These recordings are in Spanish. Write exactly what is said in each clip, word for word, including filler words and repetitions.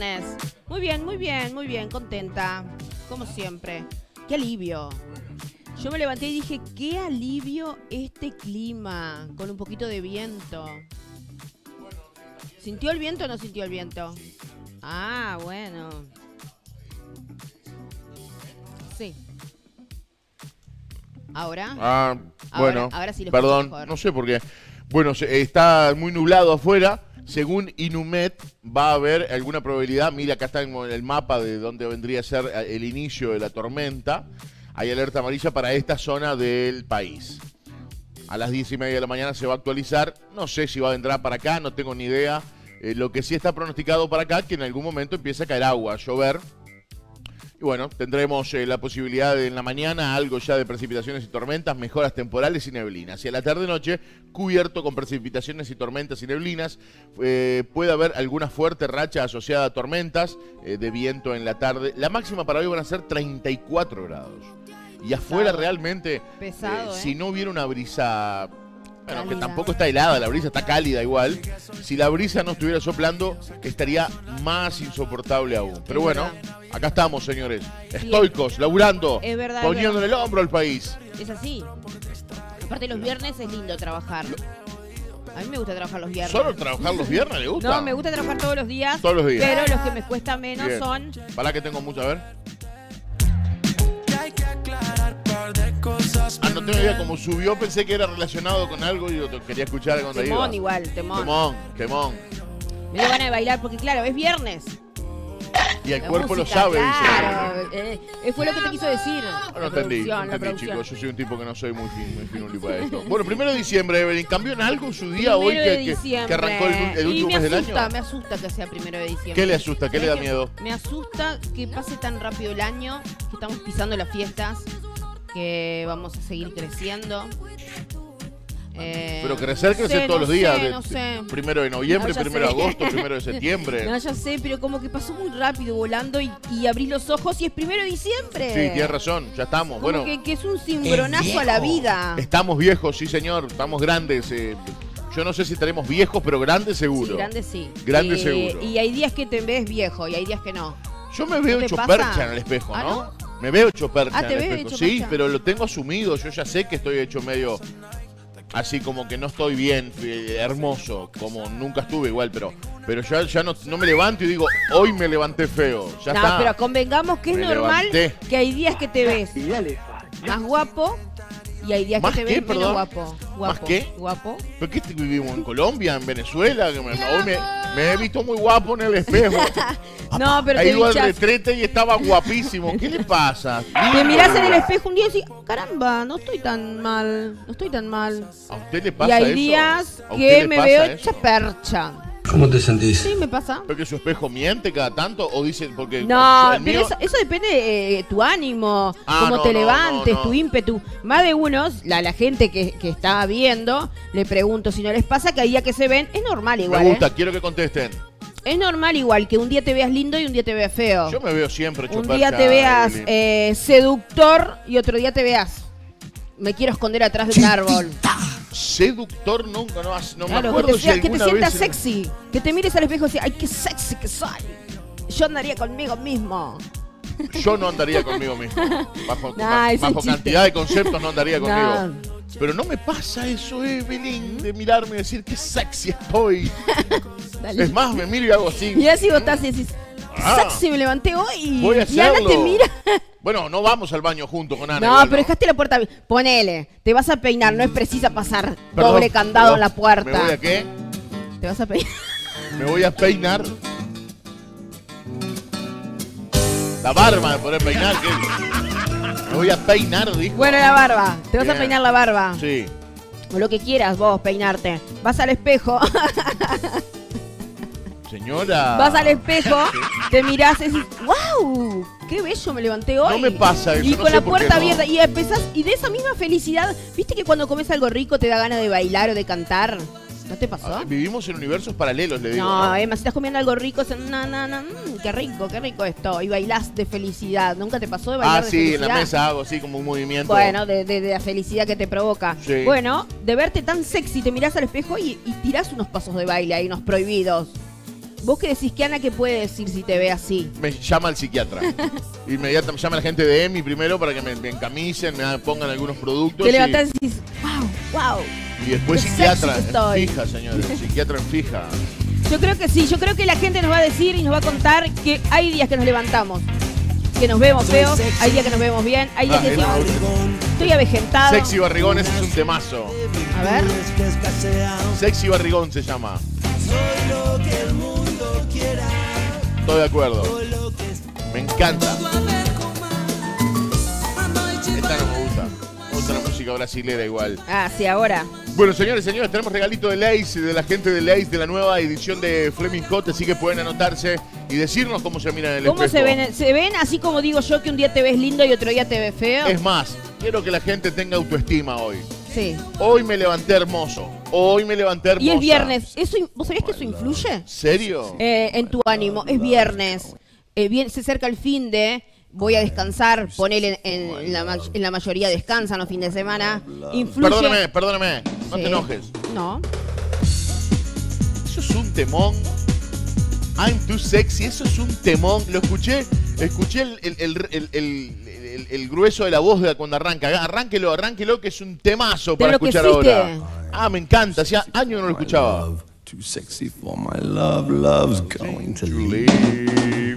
viernes. Muy bien, muy bien, muy bien, contenta. Como siempre. Qué alivio. Yo me levanté y dije, qué alivio este clima, con un poquito de viento. ¿Sintió el viento o no sintió el viento? Ah, bueno. Sí. ¿Ahora? Ah, bueno, ahora, ahora sí lo perdón, mejor. no sé por qué. Bueno, se, está muy nublado afuera. Según Inumet, va a haber alguna probabilidad. Mira, acá está en el mapa de dónde vendría a ser el inicio de la tormenta. Hay alerta amarilla para esta zona del país. A las diez y media de la mañana se va a actualizar. No sé si va a entrar para acá, no tengo ni idea. Eh, lo que sí está pronosticado para acá, que en algún momento empiece a caer agua, a llover. Y bueno, tendremos eh, la posibilidad de en la mañana algo ya de precipitaciones y tormentas, mejoras temporales y neblinas. Y a la tarde-noche, cubierto con precipitaciones y tormentas y neblinas. Eh, puede haber alguna fuerte racha asociada a tormentas eh, de viento en la tarde. La máxima para hoy van a ser treinta y cuatro grados. Y afuera pesado. realmente, Pesado, eh, ¿eh? si no hubiera una brisa... Bueno, Cálida. que tampoco está helada, la brisa está cálida igual. Si la brisa no estuviera soplando, estaría más insoportable aún. Pero Es bueno, verdad. acá estamos, señores. Estoicos, laburando, Es verdad, poniendo es en el hombro al país. Es así. Aparte los viernes es lindo trabajar. A mí me gusta trabajar los viernes. ¿Solo trabajar los viernes le gusta? No, me gusta trabajar todos los días. Todos los días. Pero los que me cuesta menos Bien. son... Para que tengo mucho, a ver. Ah, no tengo idea, como subió pensé que era relacionado con algo y yo te quería escuchar cuando iba. Temón igual, temón. Temón, temón. Me dio ganas de bailar porque claro, es viernes. Y el La cuerpo música, lo sabe, claro. dice. Eh, fue lo que te quiso decir. No, no La entendí, producción, no la entendí, producción. chicos. Yo soy un tipo que no soy muy fin, muy finuli para esto. Bueno, primero de diciembre, Evelyn, ¿cambió en algo su día Primero hoy de que, que- diciembre. que arrancó el, el último y me mes del asusta, año? me asusta que sea primero de diciembre. ¿Qué le asusta? ¿Qué le da ¿Sabés miedo? Me asusta que pase tan rápido el año, que estamos pisando las fiestas, que vamos a seguir creciendo. Eh, Pero crecer, no crecer sé, todos no los días. sé, de- no sé. Primero de noviembre, No, ya primero de sé. agosto, primero de septiembre. No, ya sé, pero como que pasó muy rápido volando y, y abrí los ojos y es primero de diciembre. Sí, tienes razón, ya estamos. Como Bueno, que, que es un cimbronazo a la vida. estamos viejos, sí señor, estamos grandes. eh, yo no sé si estaremos viejos, pero grandes seguro. Sí, grande sí. Grande y, seguro. Y hay días que te ves viejo y hay días que no. Yo me veo ¿No te hecho pasa? percha en el espejo, ¿Ah, ¿no? Me veo hecho percha Ah, en ¿te el ves espejo. hecho Sí, percha? pero lo tengo asumido. Yo ya sé que estoy hecho medio así como que no estoy bien, eh, hermoso, como nunca estuve igual, pero pero ya, ya no, no me levanto y digo, hoy me levanté feo. Ya no, está. pero convengamos que es Me normal levanté. que hay días que te ves más guapo y hay días ¿Más que te qué, ves menos perdón? guapo. ¿Más Guapo. qué? Guapo. ¿Pero qué te- vivimos en Colombia, en Venezuela? Que me, hoy me, me he visto muy guapo en el espejo. No, pero He te ido al bichas. retrete y estaba guapísimo. ¿Qué le pasa? Te mirás en el espejo un día y decís, caramba, no estoy tan mal, no estoy tan mal. ¿A usted le Y pasa hay eso? días ¿A usted que le me pasa veo eso? hecha percha. ¿Cómo te sentís? Sí, me pasa. ¿Porque su espejo miente cada tanto o dice porque No, el pero mío- eso, eso depende de tu ánimo, Ah, cómo no, te no, levantes, no, no. tu ímpetu. Más de unos, la, la gente que, que está viendo, le pregunto si no les pasa que hay días que se ven, es normal igual, Me gusta, ¿eh? quiero que contesten. Es normal igual que un día te veas lindo y un día te veas feo. Yo me veo siempre hecho Un percha, día te veas Evelyn. eh, seductor y otro día te veas me quiero esconder atrás de un árbol. Seductor nunca, no, no me Claro, que acuerdo te, si sea- que te alguna sientas vez... sexy, que te mires al espejo y digas, ay, qué sexy que soy. Yo andaría conmigo mismo. Yo no andaría conmigo mismo. Bajo, Nah, ese bajo chiste. cantidad de conceptos no andaría conmigo. Nah. Pero no me pasa eso, Evelyn, de mirarme y decir qué sexy estoy. Dale. Es más, me miro y hago así. Y así vos estás y decís, qué Ah. sexy me levanté hoy. Voy a y Ana hacerlo. te mira. Bueno, no vamos al baño juntos con Ana. No, igual, pero dejaste la puerta. Ponele, te vas a peinar, no es precisa pasar Perdón, doble candado perdón. en la puerta. ¿Me voy a qué? Te vas a peinar. Me voy a peinar. La barba me podré peinar, ¿qué? Me voy a peinar, dijo. Bueno, la barba. Te vas Bien. a peinar la barba. Sí. O lo que quieras vos, peinarte. Vas al espejo. Señora. Vas al espejo, te mirás y decís, ¡wow! ¡Qué bello me levanté hoy! No me pasa eso, Y no con sé la por qué puerta no. abierta. Y empezás, y de esa misma felicidad, ¿viste que cuando comes algo rico te da ganas de bailar o de cantar? ¿No te pasó? Ah, vivimos en universos paralelos, le digo. No, ¿no? Emma, si estás comiendo algo rico, es, na, na, na, mm, qué rico, qué rico esto. Y bailás de felicidad. ¿Nunca te pasó de bailar Ah, de sí, felicidad? en la mesa hago así como un movimiento. Bueno, de, de- de la felicidad que te provoca. Sí. Bueno, de verte tan sexy, te mirás al espejo y, y tirás unos pasos de baile ahí, unos prohibidos. Vos que decís que Ana, ¿qué puede decir si te ve así? Me llama al psiquiatra. Inmediatamente me llama la gente de E M I primero para que me, me encamicen, me pongan algunos productos. Te levantás y decís, wow, wow. Y después qué psiquiatra sexy que estoy. en fija, señores. Psiquiatra en fija. Yo creo que sí, yo creo que la gente nos va a decir y nos va a contar que hay días que nos levantamos, que nos vemos feos, hay días que nos vemos bien, hay días Ah, que el- decimos, estoy avejentado. Sexy Barrigones es un temazo. A ver. Sexy Barrigón se llama. Estoy de acuerdo. Me encanta. Esta no me gusta. Me gusta la música brasilera igual. Ah, sí, ahora. Bueno, señores, señores, tenemos regalito de Lace, de la gente de Lace, de la nueva edición de Fleming Hot, así que pueden anotarse y decirnos cómo se miran en el ¿Cómo espejo. se ven? ¿Se ven así como digo yo que un día te ves lindo y otro día te ves feo? Es más, quiero que la gente tenga autoestima hoy. Sí. Hoy me levanté hermoso. Hoy me levanté hermosa. Y es viernes. Eso, in- ¿Vos sabés que eso influye? ¿Serio? Eh, en tu ánimo. Es viernes. Eh, bien, se acerca el fin de... Voy a descansar. Ponele en, en, la, ma- en la mayoría descansan los fines de semana. Influye... Perdóname, perdóname. No Sí. te enojes. No. Eso es un temón. I'm too sexy. Eso es un temón. Lo escuché. Escuché el, el, el, el, el- el- el grueso de la voz de cuando arranca. Arránquelo, arránquelo, que es un temazo para Pero que escuchar existe. ahora. Ah, me encanta. Hacía años que no lo escuchaba. Too sexy for my love, love's going to leave. Leave.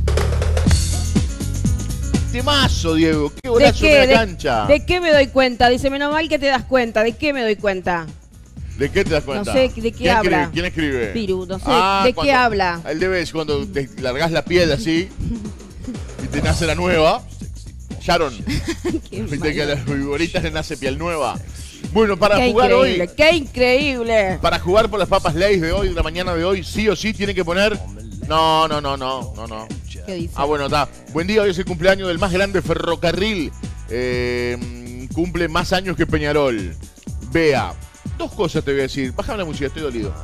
Temazo, Diego. Qué ¿De golazo qué? de De, la cancha. ¿De qué me doy cuenta? Dice, menos mal que te das cuenta. ¿De qué me doy cuenta? ¿De qué te das cuenta? No sé, ¿de qué ¿Quién habla? escribe? ¿Quién escribe? Piru, no sé, Ah, ¿de qué cuando- habla? El debe es cuando te largás la piel así y te nace la nueva. Sharon. Qué Viste que a malo. las figuritas le nace piel nueva. Bueno, para Qué jugar increíble, hoy, qué increíble. para jugar por las papas Lay's de hoy, de la mañana de hoy, sí o sí tiene que poner. No, no, no, no, no, no. ¿Qué dice? Ah, bueno, está. Buen día, hoy es el cumpleaños del más grande ferrocarril. Eh, cumple más años que Peñarol. Vea, dos cosas te voy a decir. Bájame la música, estoy dolido.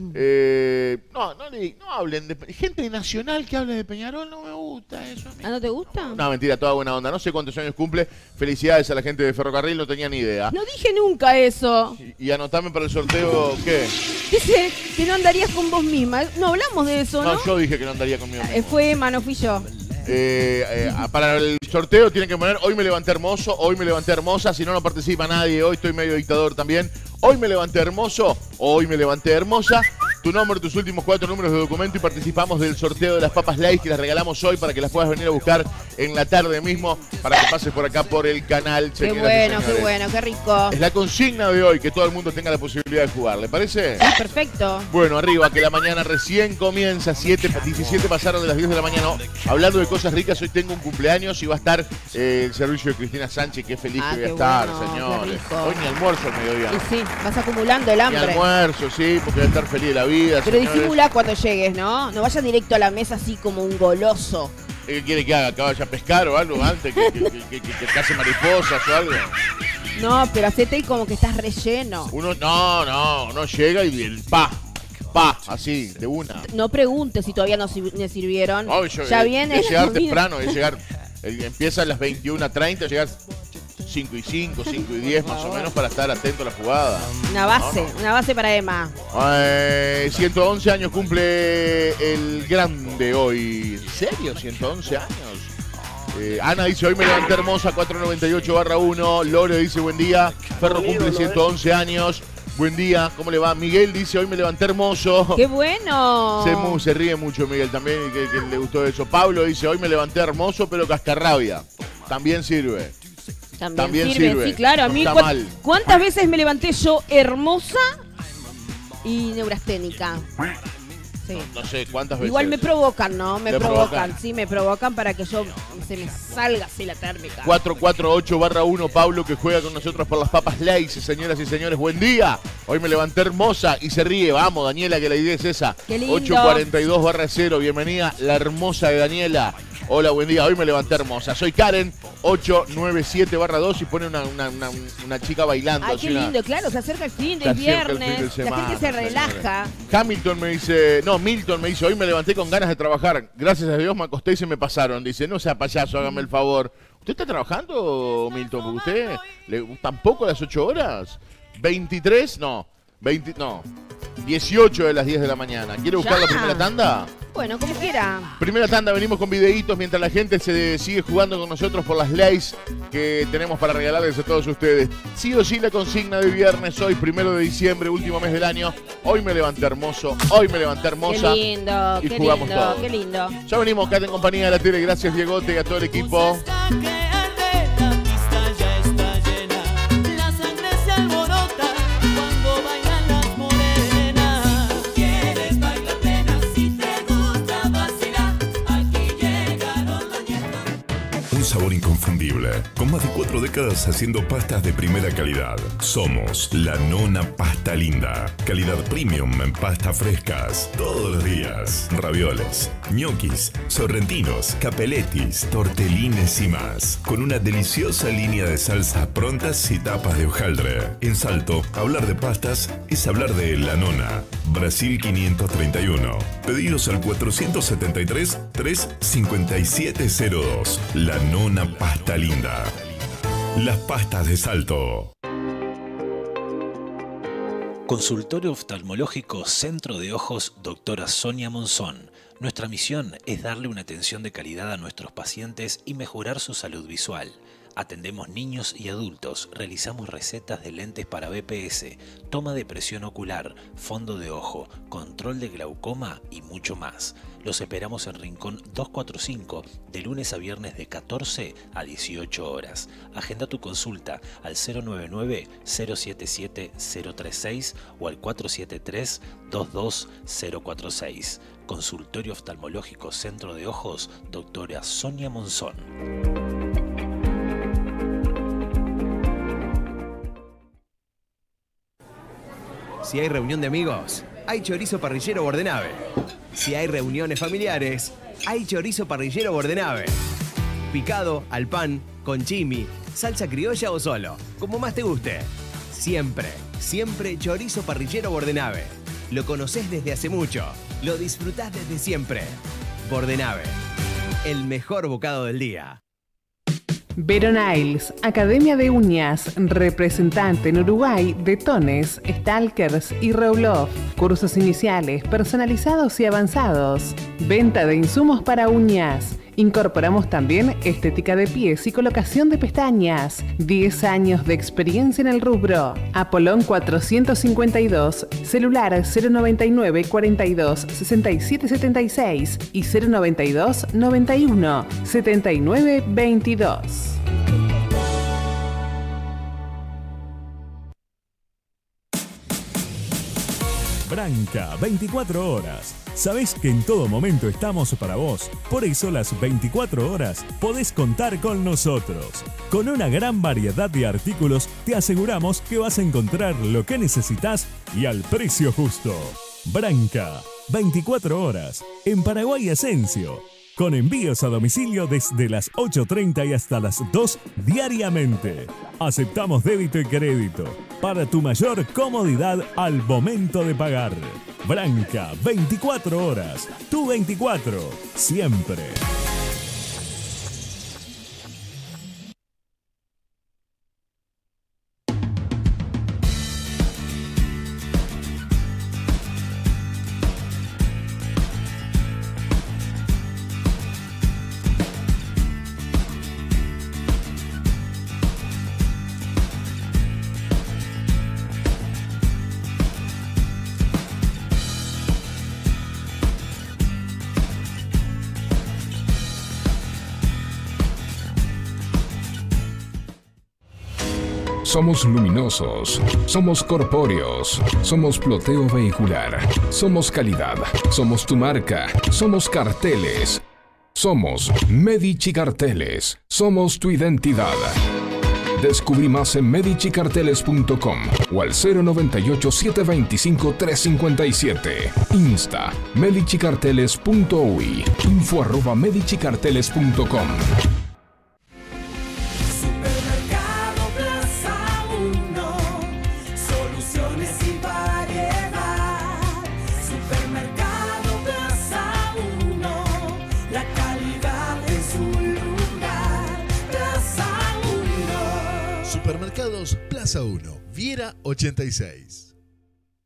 Eh, no, no, le, no hablen de... Gente de Nacional que hable de Peñarol, no me gusta eso. a mí. ¿Ah, no te gusta? No, mentira, toda buena onda. No sé cuántos años cumple. Felicidades a la gente de Ferrocarril, no tenía ni idea. No dije nunca eso. Y, y anotame para el sorteo, ¿qué? Dice que no andarías con vos misma. No hablamos de eso, ¿no? No, yo dije que no andaría conmigo. Eh, Fue Emma, no fui yo. Eh, eh, para el sorteo tienen que poner hoy me levanté hermoso, hoy me levanté hermosa, si no no participa nadie, hoy estoy medio dictador también. Hoy me levanté hermoso, hoy me levanté hermosa. Tu nombre, tus últimos cuatro números de documento y participamos del sorteo de las papas Lay's que las regalamos hoy para que las puedas venir a buscar en la tarde mismo para que pases por acá por el canal. Qué señoras y bueno, qué señores. bueno, qué rico. Es la consigna de hoy, que todo el mundo tenga la posibilidad de jugar, ¿le parece? Sí, perfecto. Bueno, arriba, que la mañana recién comienza, siete, diecisiete pasaron de las diez de la mañana. Hablando de cosas ricas, hoy tengo un cumpleaños y va a estar eh, el servicio de Cristina Sánchez, qué feliz Ah, que voy a qué estar, bueno, señores. qué rico. Hoy ni almuerzo al mediodía. Y sí, vas acumulando el Ni hambre. almuerzo, sí, porque voy a estar feliz de la vida, Pero señores. disimula cuando llegues, ¿no? No vayas directo a la mesa así como un goloso. ¿Qué quiere que haga? ¿Que vaya a pescar o algo antes? ¿Que, que, que, que, que, que case mariposas o algo? No, pero hacete como que estás relleno. Uno, no, no, uno llega y el pa, pa, así, de una. No preguntes si todavía no sir- me sirvieron. No, yo, ya eh, viene. voy a la llegar comida. temprano, voy a llegar. el- Empieza a las veintiuna treinta, llegar cinco y cinco, cinco y diez más o menos para estar atento a la jugada. Una base, una base para Emma. Eh, ciento once años cumple el grande hoy. ¿En serio? ¿ciento once años? Eh, Ana dice, hoy me levanté hermosa, cuatrocientos noventa y ocho barra uno. Lore dice, buen día. Ferro cumple ciento once años. Buen día, ¿cómo le va? Miguel dice, hoy me levanté hermoso. ¡Qué bueno! Se, mu- se ríe mucho Miguel también, y que, que le gustó eso. Pablo dice, hoy me levanté hermoso, pero cascarrabia. También sirve. También, también sirve. sirve. Sí, claro. A No mí, está ¿cuán- mal. ¿cuántas veces me levanté yo hermosa y neurasténica? Sí. No sé cuántas veces. Igual me provocan, ¿no? Me ¿Te provocan. provocan? Sí, me provocan para que yo se me salga así la térmica. cuatrocientos cuarenta y ocho barra uno, Pablo, que juega con nosotros por las papas Lay's. Señoras y señores, buen día. Hoy me levanté hermosa y se ríe. Vamos, Daniela, que la idea es esa. Qué lindo. ochocientos cuarenta y dos barra cero, bienvenida, la hermosa de Daniela. Hola, buen día. Hoy me levanté hermosa. Soy Karen, ochocientos noventa y siete barra dos y pone una, una, una, una chica bailando. Ay, así qué una- lindo, claro, se acerca el fin Se del acerca el fin de viernes, la semana, gente se señores. relaja. Hamilton me dice, no, Milton me dice, hoy me levanté con ganas de trabajar. Gracias a Dios me acosté y se me pasaron. Dice, no sea payaso, hágame el favor. ¿Usted está trabajando, Milton? Porque usted le gustan poco las ocho horas. veintitrés, no. veinte, no, dieciocho de las diez de la mañana. ¿Quiere buscar ¿Ya? la primera tanda? Bueno, como quiera. Primera tanda, venimos con videitos mientras la gente se sigue jugando con nosotros por las leyes que tenemos para regalarles a todos ustedes. Sí o sí la consigna de viernes, hoy primero de diciembre, último mes del año. Hoy me levanté hermoso, hoy me levanté hermosa. Qué lindo, y qué jugamos lindo, todo. qué lindo. Ya venimos acá en compañía de la tele, gracias Diegote y a todo el equipo. Sabor inconfundible, con más de cuatro décadas haciendo pastas de primera calidad. Somos La Nona Pasta Linda. Calidad premium en pastas frescas. Todos los días. Ravioles, ñoquis, sorrentinos, capelletis, tortelines y más. Con una deliciosa línea de salsas prontas y tapas de hojaldre. En Salto, hablar de pastas es hablar de La Nona. Brasil quinientos treinta y uno. Pedidos al cuatrocientos setenta y tres, trescientos cincuenta y siete cero dos. La Nona Pasta Linda. Las pastas de Salto. Consultorio oftalmológico Centro de Ojos Doctora Sonia Monzón. Nuestra misión es darle una atención de calidad a nuestros pacientes y mejorar su salud visual. Atendemos niños y adultos, realizamos recetas de lentes para B P S, toma de presión ocular, fondo de ojo, control de glaucoma y mucho más. Los esperamos en Rincón doscientos cuarenta y cinco, de lunes a viernes de catorce a dieciocho horas. Agenda tu consulta al cero nueve nueve, cero siete siete, cero tres seis o al cuatro siete tres, dos dos cero cuatro seis. Consultorio Oftalmológico Centro de Ojos, doctora Sonia Monzón. Si hay reunión de amigos, hay chorizo parrillero Bordenave. Si hay reuniones familiares, hay chorizo parrillero Bordenave. Picado, al pan, con chimi, salsa criolla o solo, como más te guste. Siempre, siempre chorizo parrillero Bordenave. Lo conocés desde hace mucho, lo disfrutás desde siempre. Bordenave, el mejor bocado del día. Veronails, Academia de Uñas, representante en Uruguay de Tones, Stalkers y Revlov. Cursos iniciales, personalizados y avanzados. Venta de insumos para uñas. Incorporamos también estética de pies y colocación de pestañas. diez años de experiencia en el rubro. Apolón cuatrocientos cincuenta y dos, celular cero noventa y nueve, cuarenta y dos, sesenta y siete setenta y seis y cero noventa y dos, noventa y uno, setenta y nueve veintidós. Branca, veinticuatro horas. Sabés que en todo momento estamos para vos. Por eso las veinticuatro horas podés contar con nosotros. Con una gran variedad de artículos te aseguramos que vas a encontrar lo que necesitas y al precio justo. Branca, veinticuatro horas. En Paraguay Asensio. Con envíos a domicilio desde las ocho treinta y hasta las dos diariamente. Aceptamos débito y crédito para tu mayor comodidad al momento de pagar. Branca, veinticuatro horas. Tu veinticuatro, siempre. Somos luminosos, somos corpóreos, somos ploteo vehicular, somos calidad, somos tu marca, somos carteles, somos Medici Carteles, somos tu identidad. Descubrí más en medici carteles punto com o al cero noventa y ocho, siete veinticinco, trescientos cincuenta y siete. Insta medici carteles punto uy. Info arroba medici carteles punto com. Supermercados Plaza uno, Viera ochenta y seis.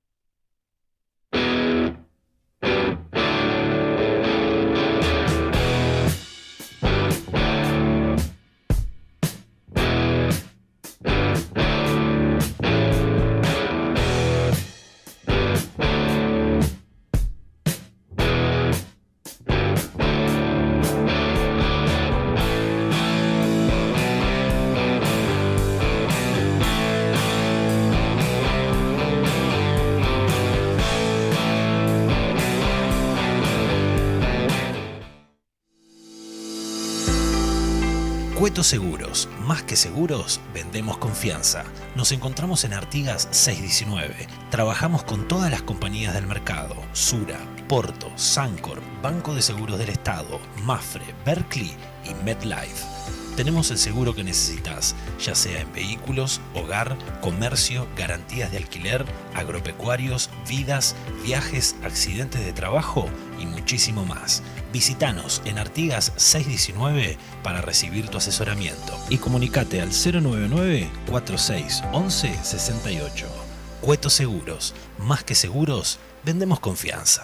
Cueto Seguros, más que seguros, vendemos confianza. Nos encontramos en Artigas seiscientos diecinueve. Trabajamos con todas las compañías del mercado: Sura, Porto, Sancor, Banco de Seguros del Estado, Mafre, Berkeley y MetLife. Tenemos el seguro que necesitas, ya sea en vehículos, hogar, comercio, garantías de alquiler, agropecuarios, vidas, viajes, accidentes de trabajo y muchísimo más. Visítanos en Artigas seiscientos diecinueve para recibir tu asesoramiento y comunicate al cero nueve nueve, cuatro seis once, sesenta y ocho. Cueto Seguros, más que seguros, vendemos confianza.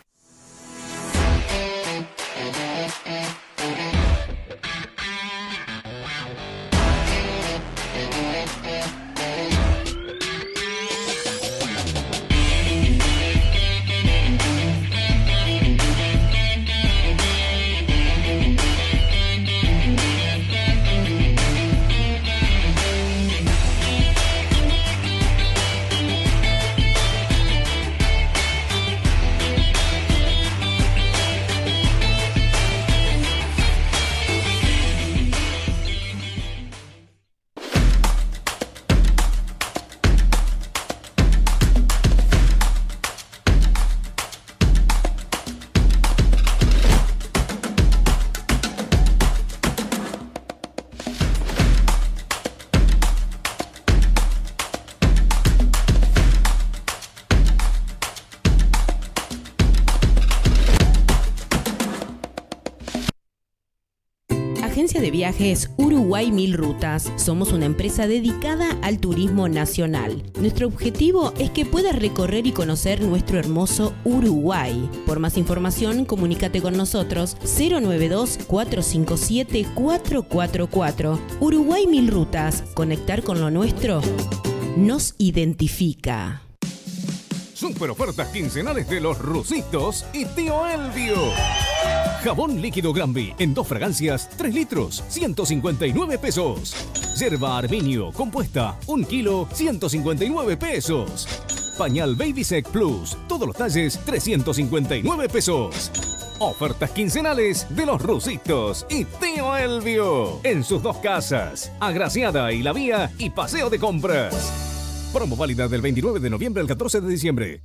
Agencia de Viajes Uruguay Mil Rutas. Somos una empresa dedicada al turismo nacional. Nuestro objetivo es que puedas recorrer y conocer nuestro hermoso Uruguay. Por más información, comunícate con nosotros cero nueve dos, cuatro cinco siete, cuatro cuatro cuatro. Uruguay Mil Rutas. Conectar con lo nuestro nos identifica. Super ofertas quincenales de Los Rusitos y Tío Elvio. Jabón líquido Granby en dos fragancias, tres litros, ciento cincuenta y nueve pesos. Yerba Arminio compuesta, un kilo, ciento cincuenta y nueve pesos. Pañal Baby Sec Plus, todos los talles, trescientos cincuenta y nueve pesos. Ofertas quincenales de Los Rusitos y Tío Elvio. En sus dos casas, Agraciada y La Vía y Paseo de Compras. Promo válida del veintinueve de noviembre al catorce de diciembre.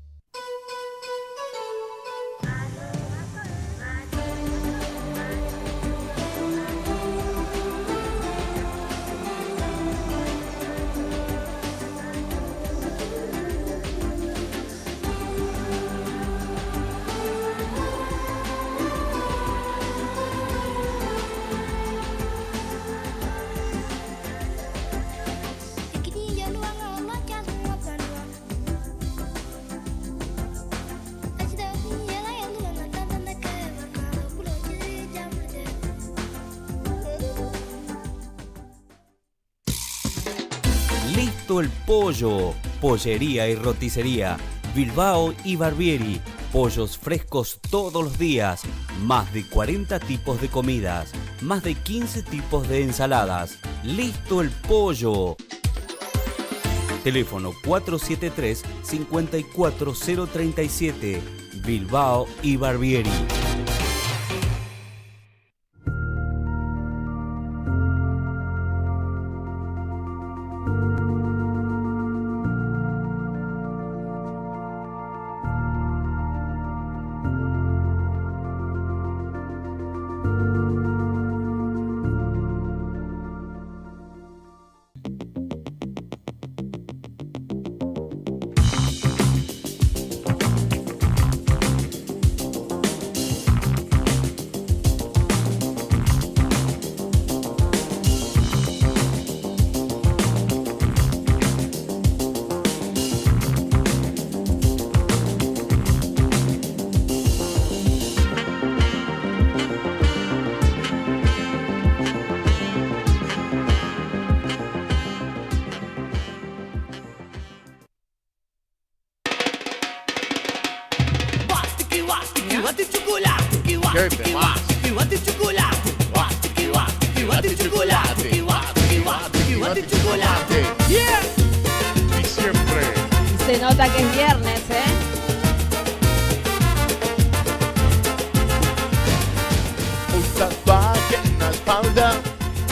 El Pollo, pollería y roticería, Bilbao y Barbieri, pollos frescos todos los días, más de cuarenta tipos de comidas, más de quince tipos de ensaladas. Listo el Pollo. Teléfono cuatro siete tres, cinco cuatro cero tres siete, Bilbao y Barbieri. Se nota que es viernes, ¿eh? Un tatuaje en la espalda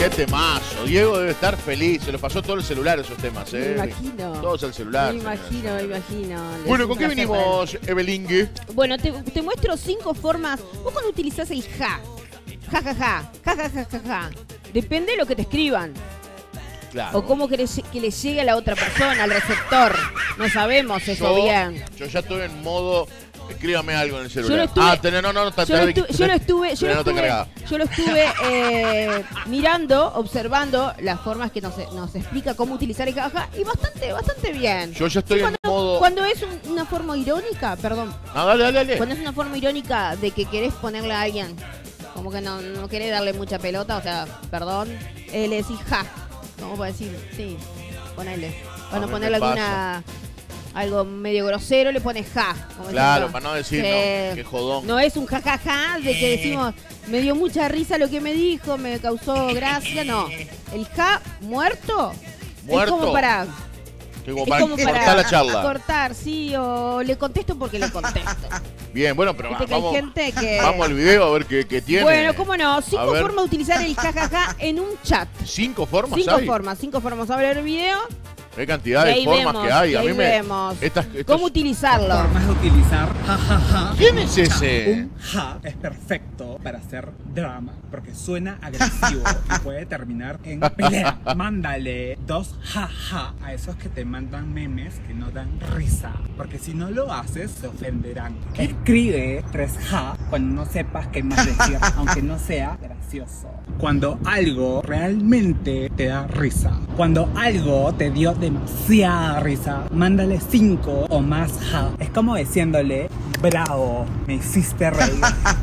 Qué temazo. Diego debe estar feliz. Se lo pasó todo el celular esos temas, ¿eh? Me imagino. Todos el celular. Me imagino, me imagino. Bueno, ¿con qué venimos, Evelingue? Bueno, te, te muestro cinco formas. Vos cuando utilizás el ja, ja, ja, ja, ja, ja, ja, ja, ja. Depende de lo que te escriban. Claro. O cómo querés que le llegue a la otra persona, al receptor. No sabemos eso yo, bien. Yo ya estoy en modo... Escríbame algo en el celular. Yo lo estuve, ah, tenés, no, no, no, yo, lo estuve, yo lo estuve, yo lo estuve, yo lo estuve eh, mirando, observando las formas que nos, nos explica cómo utilizar el jaja y bastante, bastante bien. Yo ya estoy sí, en cuando, modo... Cuando es un, una forma irónica, perdón. No, dale, dale, dale. Cuando es una forma irónica de que querés ponerle a alguien, como que no, no querés darle mucha pelota, o sea, perdón, eh, le decís ja. ¿Cómo puedo decir? Sí, ponele. Cuando ponerle alguna... algo medio grosero, le pones ja. Claro, para no decir, que, no, qué jodón. No es un jajaja ja, ja, de que decimos, me dio mucha risa lo que me dijo, me causó gracia, no. El ja muerto, ¿Muerto? es como para... Como para, como para cortar la charla. Cortar, sí, o le contesto porque le contesto. Bien, bueno, pero Viste vamos, que hay gente que... vamos al video a ver qué, qué tiene. Bueno, cómo no, cinco formas de utilizar el jajaja ja, ja en un chat. ¿Cinco formas Cinco hay? formas, cinco formas. A ver el video. Qué cantidad de formas vemos, que hay. A mí me... vemos. Estas, ¿Cómo estos... utilizarlo? Formas de utilizar ja, ja, ja. ¿Quién es ese? Un ja es perfecto para hacer drama, porque suena agresivo y puede terminar en pelea. Mándale dos ja, ja a esos que te mandan memes que no dan risa, porque si no lo haces, se ofenderán. Escribe tres ja cuando no sepas qué más decir, aunque no sea gracioso. Cuando algo realmente te da risa. Cuando algo te dio demasiada risa, mándale cinco o más ja. Es como diciéndole, bravo, me hiciste reír.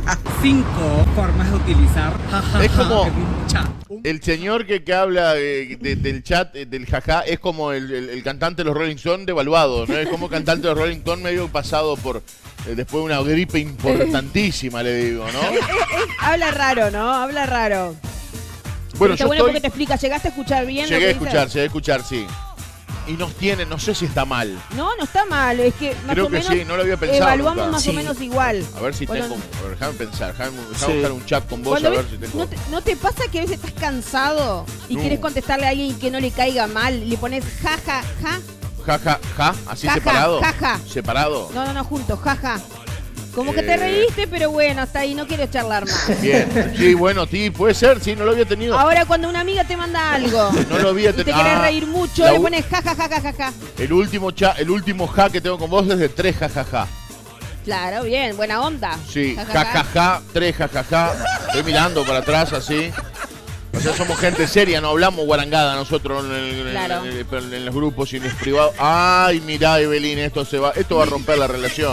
Cinco formas de utilizar ja, ja, es como ja, chat. El señor que, que habla de, de, del chat, del jaja, es como el, el, el cantante de los Rolling Stones devaluado, ¿no? Es como cantante de los Rolling Stones medio pasado por... Eh, después de una gripe importantísima, le digo, ¿no? Es, es, es, habla raro, ¿no? Habla raro. Bueno, está yo bueno estoy... porque te explica, ¿llegaste a escuchar bien? Llegué lo que a escuchar, dices? llegué a escuchar, sí. Y nos tiene, no sé si está mal. No, no está mal, es que más Creo o que menos sí, no lo había pensado evaluamos nunca. más Sí. o menos igual. A ver si Bueno, tengo... A ver, déjame pensar, déjame, déjame Sí. buscar un chat con vos Cuando a ver ves- si tengo... ¿no, te, ¿No te pasa que a veces estás cansado y No. quieres contestarle a alguien que no le caiga mal? Y le pones ja, ja, ja. Ja, ja, ja, así Ja, ja, separado. ja, ja. Separado. No, no, no, juntos, ja, ja. Como que Eh. te reíste, pero bueno, hasta ahí no quiero charlar más. Bien, sí, bueno, sí, puede ser, sí, no lo había tenido. Ahora cuando una amiga te manda algo No lo había y te tenido. querés Ah, reír mucho, la le u- pones ja, ja, ja, ja, ja, ja. El último cha, el último ja que tengo con vos es de tres jajaja. Claro, bien, buena onda. Sí, Ja, ja, ja. jajaja, tres jajaja. Estoy mirando para atrás así. O sea, somos gente seria, no hablamos guarangada nosotros en, el- Claro. en el- en los grupos y en los privados. Ay, mirá, Evelyn, esto se va, esto va a romper la relación.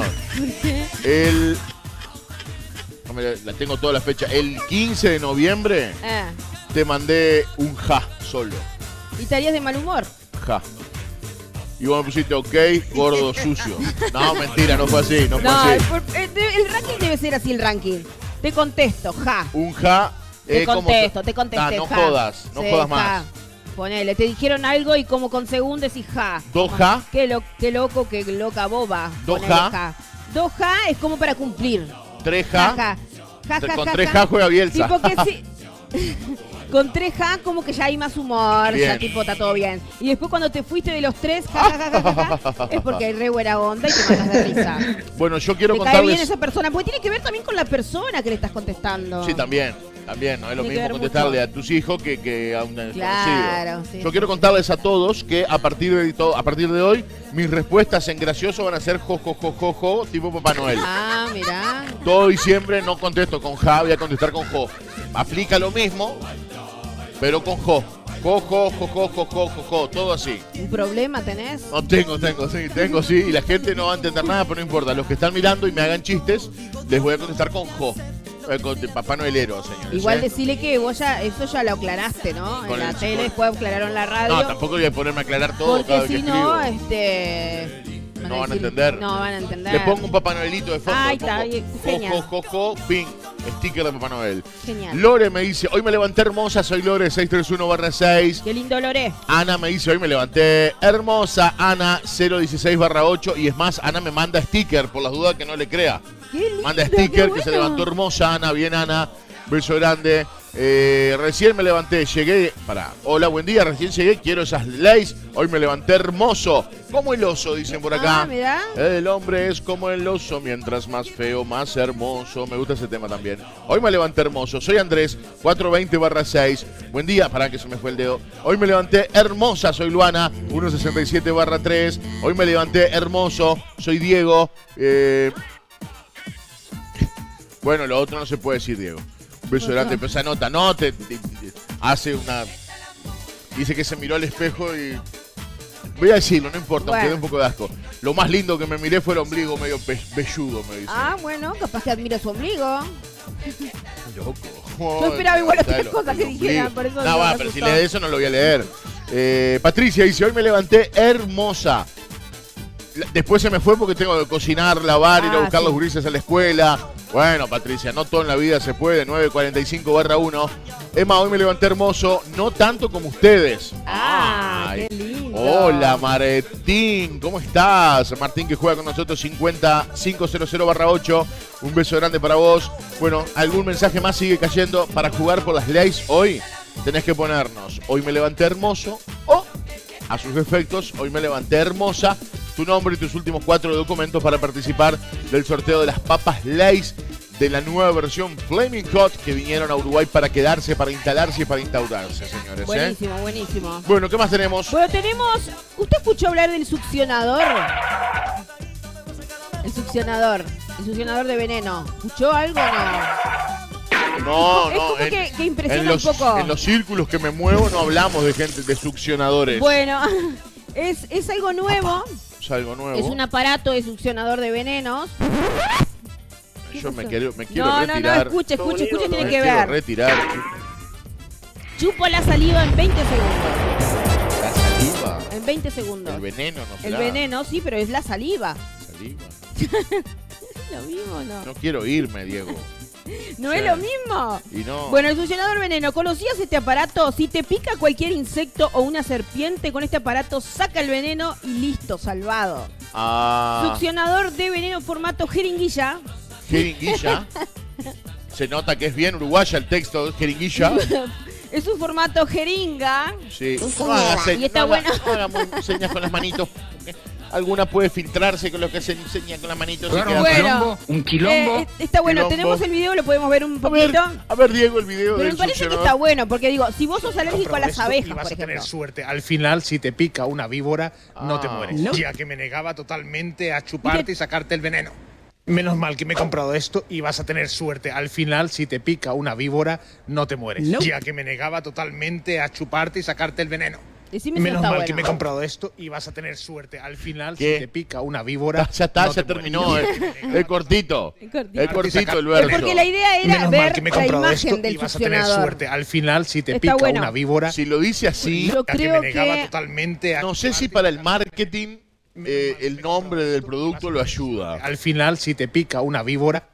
El no me la- la tengo toda la fecha. El quince de noviembre Eh, te mandé un ja solo. y estarías de mal humor. Ja. Y vos me pusiste ok, gordo, sucio. No, mentira, no fue así, no fue No, así. por- eh, de- el ranking debe ser así el ranking. Te contesto, ja. Un ja Te es como... contesto, te contesté, Ah, no ja. jodas, no Sí, jodas ja. más. Ponele, te dijeron algo y como con segundos decís ja. Dos ja. Qué, lo- qué loco, qué loca boba. Dos Ponele ja. Dos ja es como para cumplir. Tres ja. Ja, ja. Ja, ja, Con ja, tres ja. ja juega Bielsa. Tipo que sí. Con tres ja como que ya hay más humor, Bien. ya tipo está todo bien. Y después cuando te fuiste de los tres, ja, ja, ja, ja, ja, ja, es porque hay re buena onda y te matas de risa. Bueno, yo quiero Te cae contarles... bien esa persona, porque tiene que ver también con la persona que le estás contestando. Sí, también, también, no es lo Tiene que mismo ver contestarle mucho. a tus hijos que, que a un Claro, desconocido. sí, Yo sí, quiero sí. contarles a todos que a partir de to- a partir de hoy mis respuestas en gracioso van a ser jo, jo, jo, jo, jo, tipo Papá Noel. Ah, mirá. Todo diciembre no contesto con ja, voy a contestar con jo. Aplica lo mismo, pero con jo. Jo, jo, jo, jo, jo, jo, jo, jo, todo así. ¿Un problema tenés? No tengo, tengo, sí, tengo, sí. Y la gente no va a entender nada, pero no importa. Los que están mirando y me hagan chistes, les voy a contestar con jo. Eh, Con Papá Noelero, señores. Igual ¿eh? decirle que vos ya, eso ya lo aclaraste, ¿no? Con En la el- tele, con- después aclararon en la radio. No, tampoco voy a ponerme a aclarar todo cada Porque vez que si no, escribo. este... No van a decir- entender. No van a entender. Le pongo un Papá Noelito de fondo. Ay, le pongo está bien, jo, genial. jo, jo, jo, ping, sticker de Papá Noel. Genial. Lore me dice, hoy me levanté hermosa, soy Lore seis tres uno barra seis. Qué lindo Lore. Ana me dice, hoy me levanté hermosa, Ana cero dieciséis barra ocho. Y es más, Ana me manda sticker, por las dudas que no le crea. Qué lindo, Manda qué sticker, que se bueno. levantó hermosa, Ana, bien Ana. Beso grande. Eh, recién me levanté, llegué. Pará. Hola, buen día. Recién llegué. Quiero esas leyes. Hoy me levanté hermoso. Como el oso, dicen por acá. Ah, mirá. El hombre es como el oso. Mientras más feo, más hermoso. Me gusta ese tema también. Hoy me levanté hermoso. Soy Andrés, cuatrocientos veinte barra seis. Buen día. Pará que se me fue el dedo. Hoy me levanté hermosa. Soy Luana, ciento sesenta y siete barra tres. Hoy me levanté hermoso. Soy Diego. Eh... Bueno, lo otro no se puede decir, Diego. Un beso grande, pero esa nota, no, te, te- te- hace una... Dice que se miró al espejo y... Voy a decirlo, no importa, Bueno. aunque dé un poco de asco. Lo más lindo que me miré fue el ombligo medio pe- velludo, me dice. Ah, bueno, capaz que admira su ombligo. Loco. Yo esperaba igual otras Dale, cosas que el dijeran, ombligo. por eso No, no va, me pero si asustó. lees eso no lo voy a leer. Eh, Patricia dice, hoy me levanté hermosa. La- Después se me fue porque tengo que cocinar, lavar, ir a Ah, buscar sí. los gurises a la escuela. Bueno, Patricia, no todo en la vida se puede. nueve cuarenta y cinco barra uno. Emma, hoy me levanté hermoso, no tanto como ustedes. Ah, Ay. qué lindo. Hola, Martín, ¿cómo estás? Martín que juega con nosotros cincuenta quinientos barra ocho. Un beso grande para vos. Bueno, algún mensaje más sigue cayendo. Para jugar por las leyes hoy tenés que ponernos hoy me levanté hermoso o a sus efectos hoy me levanté hermosa. Tu nombre y tus últimos cuatro documentos para participar del sorteo de las papas Lay's de la nueva versión Flaming Hot que vinieron a Uruguay para quedarse, para instalarse y para instaurarse, señores. ¿eh? Buenísimo, buenísimo. Bueno, ¿qué más tenemos? Bueno, tenemos... ¿Usted escuchó hablar del succionador? El succionador. El succionador de veneno. ¿Escuchó algo o no? No, Es no. como que- que impresiona en los, un poco. En los círculos que me muevo no hablamos de gente, de succionadores. Bueno, es, es algo nuevo. Es algo nuevo. Es un aparato de succionador de venenos. Yo me quiero, me quiero No, no, no, retirar. escuche, escuche, escuche, tiene Me que quiero ver. retirar. Chupo la saliva en veinte segundos. La saliva. En veinte segundos. El veneno, no El será. veneno, sí, pero es la saliva. Saliva. ¿Lo mismo o no? No quiero irme, Diego. ¿No Sí. es lo mismo? Y no. Bueno, el succionador veneno. ¿Conocías este aparato? Si te pica cualquier insecto o una serpiente, con este aparato saca el veneno y listo, salvado. Ah, Succionador de veneno formato jeringuilla. jeringuilla. Se nota que es bien uruguaya el texto, jeringuilla. Es un formato jeringa. Sí. No haga se- Y está no haga- bueno. no haga muy- señas con las manitos. Alguna puede filtrarse con lo que se enseña con las manitos. y queda- Bueno, un quilombo. eh, está bueno, Quilombo. tenemos el video, lo podemos ver un A ver, poquito. a ver, Diego, el video Pero del me parece que succionador. está bueno, porque digo, si vos sos alérgico a las esto y abejas, vas por a tener ejemplo. suerte. Al final, si te pica una víbora, no te Ah. mueres. No. Ya que me negaba totalmente a chuparte y sacarte el veneno. Menos mal que me he comprado esto y vas a tener suerte. Al final, si te pica una víbora, no te mueres. No. Ya que me negaba totalmente a chuparte y sacarte el veneno. Decime si Menos está mal bueno. que me he comprado esto y vas a tener suerte. Al final, ¿Qué? si te pica una víbora. Ya está, no ya te terminó. mueres. Es, es cortito. Es cortito. Es cortito el Es verso. porque la idea era Menos mal ver que me he la comprado imagen esto del y vas a tener succionador. suerte. Al final, si te Está pica bueno. una víbora. Si lo dice así, Yo ya que creo me negaba que- totalmente a no sé si para el marketing eh, el nombre del producto lo ayuda. Al final, si te pica una víbora.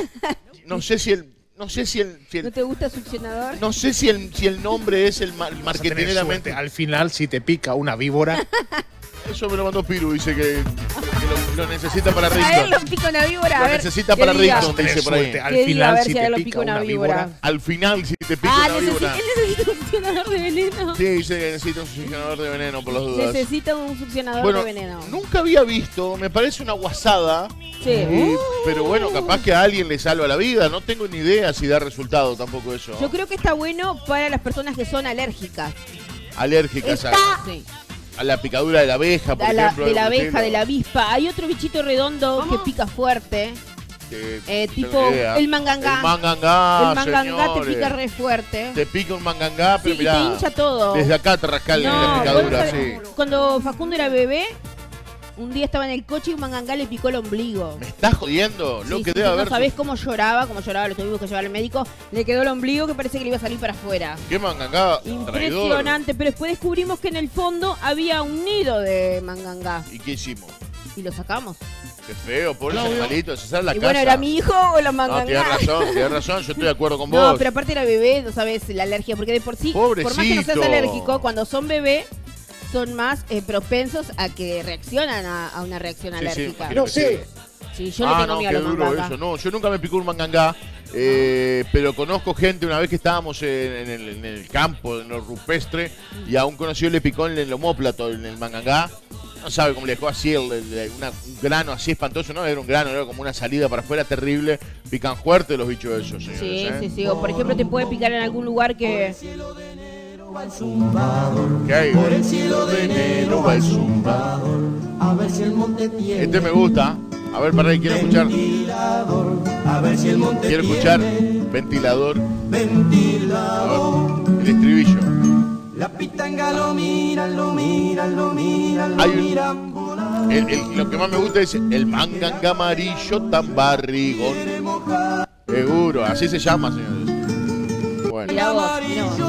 No sé si el, no sé si el, si el- ¿No te gusta succionador? no sé si el, si el nombre es el mar- vas a tener marketineramente. suerte. Al final, si te pica una víbora. Eso me lo mandó Piru, dice que, que lo, lo necesita para A él lo Rington. pica una víbora. Lo a ver, necesita ¿qué para diga? Rington, dice por ahí. Suerte. Al ¿Qué diga? A final, ver si si a te él lo pica pica una una víbora. víbora. Al final, si te pica Ah, una necesi- víbora. él necesita un succionador de veneno. Sí, dice que necesita un succionador de veneno por las dudas. Necesita un succionador Bueno, de veneno. nunca había visto, me parece una guasada. Sí. y- pero bueno, capaz que a alguien le salva la vida. No tengo ni idea si da resultado tampoco eso. Yo creo que está bueno para las personas que son alérgicas. Alérgicas a, Sí. a la picadura de la abeja, por De la, ejemplo. de la algo abeja, estilo. de la avispa. Hay otro bichito redondo que pica fuerte. Que- Eh, no tipo tengo idea. el mangangá. El mangangá, El mangangá te señores. pica re fuerte. Te pica un mangangá, pero Sí, y mirá. te hincha todo. Desde acá te rasca la No, picadura, vos sí. sabés, cuando Facundo era bebé, un día estaba en el coche y un mangangá le picó el ombligo. ¿Me estás jodiendo? Lo Sí, que sí, debe sí, haber. no sabés cómo lloraba, cómo lloraba, lo tuvimos que llevar al médico. Le quedó el ombligo que parece que le iba a salir para afuera. ¿Qué mangangá? Traidor. Impresionante, pero después descubrimos que en el fondo había un nido de mangangá ¿Y qué hicimos? y lo sacamos. Qué feo, pobre animalito, se sale la Y casa. bueno, ¿era mi hijo o la No, mangangá? tienes razón, tienes razón, yo estoy de acuerdo con No, vos. pero aparte era bebé, no sabes la alergia, porque de por sí, por más que no seas Pobrecito. alérgico, cuando son bebé, son más eh, propensos a que reaccionan a, a una reacción Sí, sí, alérgica. imagino que sí. Sí, yo le ah, tengo no, miedo qué a los duro mangangá. eso. No, yo nunca me picó un mangangá. Eh, pero conozco gente, una vez que estábamos en, en, el, en el campo, en lo rupestre, y a un conocido le picó en el homóplato, en el mangangá. No sabe cómo le dejó así el, el, una, un grano así espantoso, no era un grano, era como una salida para afuera terrible. Pican fuerte los bichos esos, señores. Sí, ¿eh? sí, sí. O por ejemplo te puede picar en algún lugar que... ¿Qué hay? Por el cielo de enero va el zumbador. A ver si el monte tiene. Este me gusta. A ver, para ahí, quiero escuchar. A ver si el monte quiero escuchar ventilador. Ventilador. El estribillo. La pitanga lo miran, lo miran, lo miran, lo Hay un- miran. El- el- lo que más me gusta es el manganga amarillo tan barrigón. Seguro, así se llama, señores. Bueno. Mirá vos, mirá vos.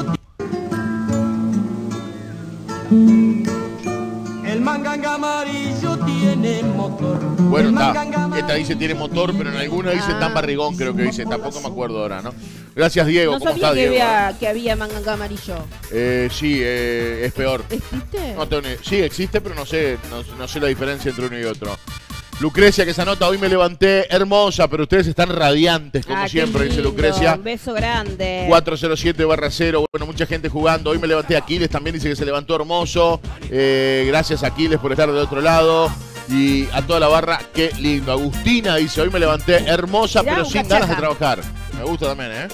El manganga amarillo tiene motor. Bueno, El está. manganga Esta dice tiene motor, pero en alguna dice Ah. tan barrigón, creo que dice. Tampoco me acuerdo ahora, ¿no? Gracias, Diego. No ¿Cómo sabía está, que Diego? había, que había manganga amarillo. Eh, sí, eh, es peor. ¿Existe? No tengo ni- sí, existe, pero no sé, no, no sé la diferencia entre uno y otro. Lucrecia, que se anota, hoy me levanté hermosa, pero ustedes están radiantes, como Ah, qué siempre, dice lindo. Lucrecia. Un beso grande. cuatro cero siete barra cero. Bueno, mucha gente jugando. Hoy me levanté. Aquiles también dice que se levantó hermoso. Eh, gracias, Aquiles, por estar del otro lado. Y a toda la barra, qué lindo. Agustina dice, hoy me levanté hermosa, Mirá, pero un sin cachaca. ganas de trabajar. Me gusta también, ¿eh?